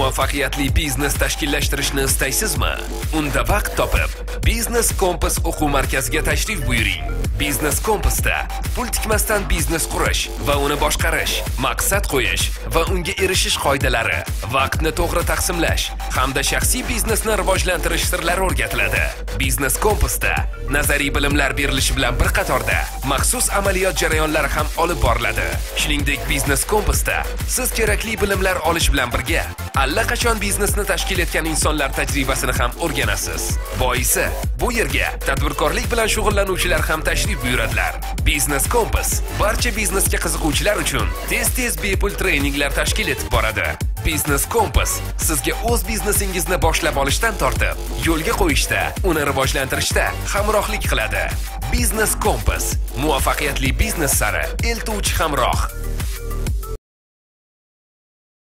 Muvaffaqiyatli biznes tashkillashtirishni istaysizmi? Unda vaqt topib, Biznes Kompas o'quv markaziga tashrif buyuring. Biznes Kompasda pul tikmasdan biznes qurish va uni boshqarish, maqsad qo'yish va unga erishish qoidalari, vaqtni to'g'ri taqsimlash hamda shaxsiy biznesni rivojlantirish sirlari o'rgatiladi. Biznes Kompasda nazariy bilimlar berilishi bilan bir qatorda maxsus amaliyot jarayonlari ham olib boriladi. Shuningdek, Biznes Kompasda siz kerakli bilimlar olish bilan birga allaqachon biznesni tashkil etgan insonlar tajribasini ham o'rganasiz. Boisi, bu yerga tadbirkorlik bilan shug'ullanuvchilar ham tashrif buyuradilar. Biznes Kompas barcha biznesga qiziquvchilar uchun tez-tez bepul treninglar tashkil etib boradi. Biznes Kompas sizga o'z biznesingizni boshlab olishdan tortib, yo'lga qo'yishda, uni rivojlantirishda hamrohlik qiladi. Biznes Kompas muvaffaqiyatli biznes sari eltuvchi hamroh.